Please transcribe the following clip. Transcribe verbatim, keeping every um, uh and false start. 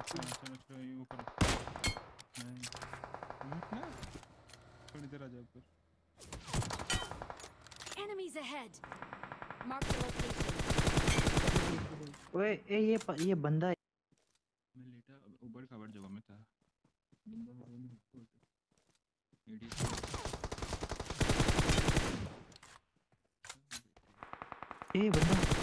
हाँ चलो चलो ये वो करो। नहीं रुक ना, थोड़ी देर आ जाओ ऊपर। Enemies ahead. Mark the location. ओए ए ये प- ये बंदा मैं लेटा ऊपर कवर जगह में था। बंदा वो नहीं होता इडियट। ए बंदा